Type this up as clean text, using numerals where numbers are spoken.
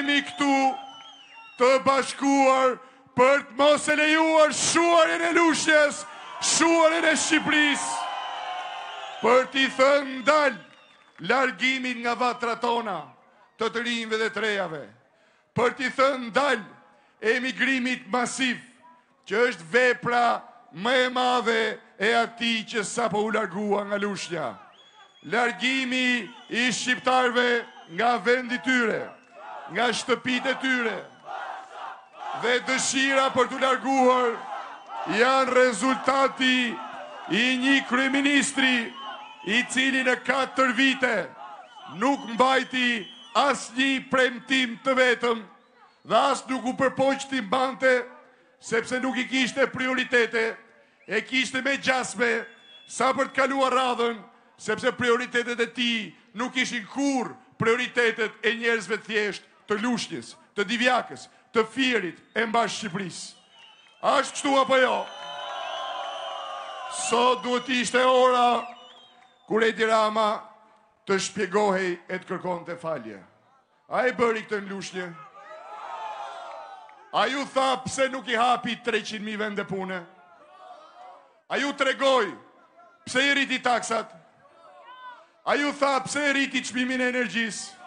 jemi këtu të bashkuar për të mos e lejuar shuarjen e Lushnjës, shuarjen e Shqipërisë, për t'i thënë ndal largimin nga vatra tona të të rinjve dhe të rejave, për t'i thënë ndal emigrimit masiv, që është vepra më e madhe e atij që sapo u largua nga Lushnja. Largimi i shqiptarëve nga vendi tyre, nga shtëpitë e tyre, dhe dëshira për t'u larguar janë rezultati i një kryeministri i cili në 4 vite nuk mbajti asnjë premtim të vetëm dhe as nuk u përpoq t'i mbante, sepse nuk i kishte prioritete, e kishte me gjasme sa për të kaluar radhën, sepse prioritetet e tij nuk ishin kurrë prioritetet e njerëzve thjesht të Lushnjës, të Divjakës, të Fierit e mbash Shqipërisë. Ashtë kështu apo jo? Sot duhet ishte ora kur Edi Rama të shpjegohej e të kërkonte falje. A e bëri këtë në Lushnjë? A ju tha pse nuk i hapi 300.000 vende pune? A ju tregoj pse i rriti taksat? A ju tha pse i rriti çmimin e energjisë?